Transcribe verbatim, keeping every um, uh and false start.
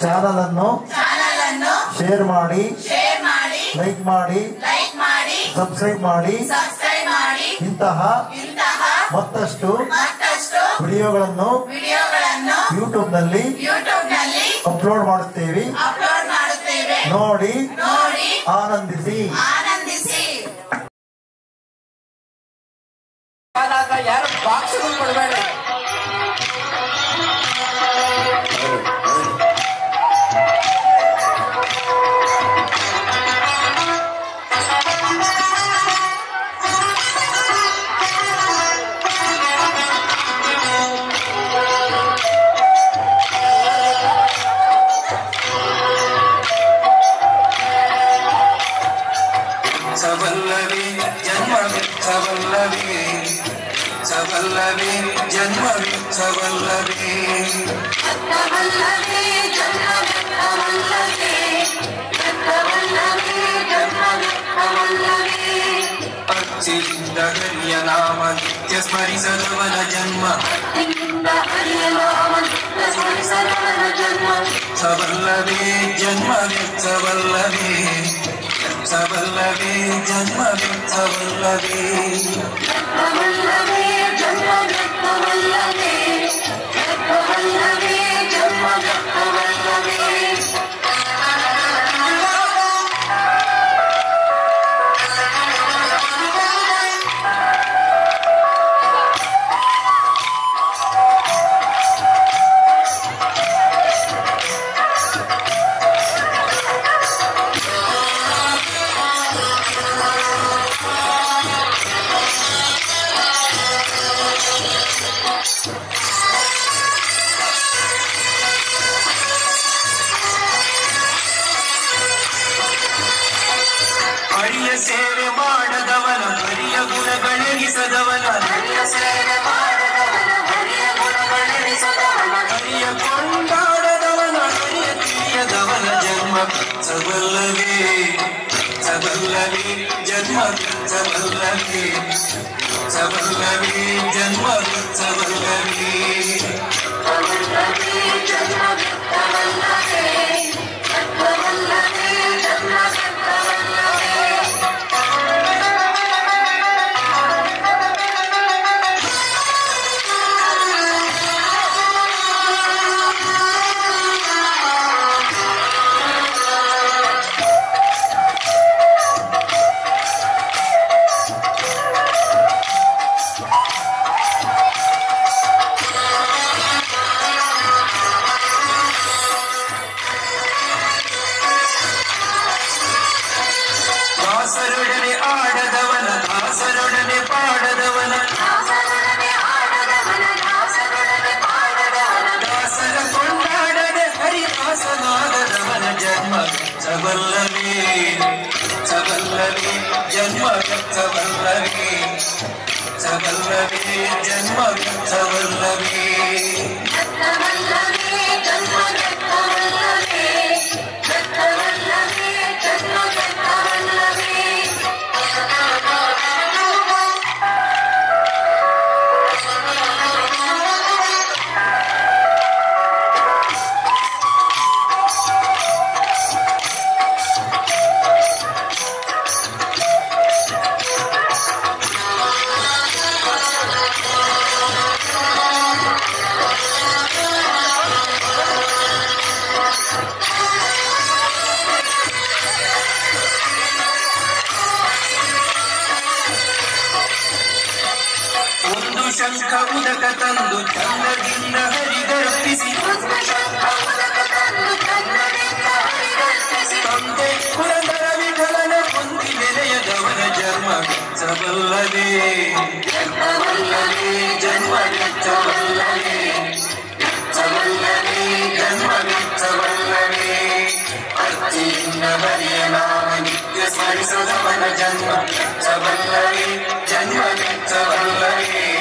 Channel ಅನ್ನು share ಮಾಡಿ, like ಮಾಡಿ, ಸಬ್ಸ್ಕ್ರೈಬ್ ಮಾಡಿ. ಇಂತಹ ಮತ್ತಷ್ಟು ವಿಡಿಯೋಗಳನ್ನು ಯೂಟ್ಯೂಬ್ ನಲ್ಲಿ ಅಪ್ಲೋಡ್ ಮಾಡುತ್ತೇವೆ. ನೋಡಿ ಆನಂದಿಸಿ. ಯಾರು ಬಾಕ್ಸ್ ಕೊಡಬೇಡ. ಸವಲ್ಲವಿ ಜನ್ಮ ಸವಲ್ಲವಿ ಸವಲ್ಲವಿ ಜನ್ಮ ಸವಲ್ಲವಿ ಅಚ್ಚಿನಿಂದ ಹರಿಯ ನಾಮ ನಿತ್ಯ ಸ್ಮರಿಸದವನ ಜನ್ಮ ಸವಲ್ಲವಿ ಜನ್ಮ ಸವಲ್ಲವಿ ಸವಲ್ಲವಿ ಜನ್ಮ ಸವಲ್ಲವಿ ಹರಿಯ ಸೇವೆ ಮಾಡದವನ ಹರಿಯ ಗುಣಗಳೆನಿಸದವನ ಹರಿಯ ಕೊಂಡಾಡದವನ ಹರಿಯ ತಿಳಿಯದವನ ಜನ್ಮ ಸವಲ್ಲವೇ ಸವಲ್ಲವೇ ಜನ್ಮ ಸವಲ್ಲವೇ ಸವಲ್ಲವೇ ಜನ್ಮ ಸವಲ್ಲವೇ ದಾಸರೊಡನೆ ಆಡದವನ ದಾಸರೊಡನೆ ಪಾಡದವನ ದಾಸರ ಕೊಂಡಾಡದೆ ಹರಿದಾಸನಾದದವನ ಜನ್ಮ ಸವಲ್ಲವೇ ಸವಲ್ಲವೇ ಜನ್ಮ ಸವಲ್ಲವೇ ಸವಲ್ಲವೇ ಜನ್ಮ ಸವಲ್ಲವೇ ಒಂದು ಶಂಖ ಉದಕ ತಂದು ಚಂದದಿಂದ ಹರಿಗರ್ಪಿಸಿ ತಂದೆ ಪುರಂದರ ವಿಠಲನ ಹೊಂದಿ ನೆನೆಯದವನ ಜನ್ಮ ಸವಲ್ಲವೇ ಸವಲ್ಲವೇ ಜನ್ಮ ಸವಲ್ಲವೇ ಸವಲ್ಲವೇ ಜನ್ಮ ಸವಲ್ಲವೇ ಅರ್ಜಿಯಿಂದ ಹರಿಯ ನಾಮ ನಿತ್ಯ ಸ್ಮರಿಸದವನ ಜನ್ಮ ಸವಲ್ಲವೇ ಜನ್ಮ ಸವಲ್ಲವೇ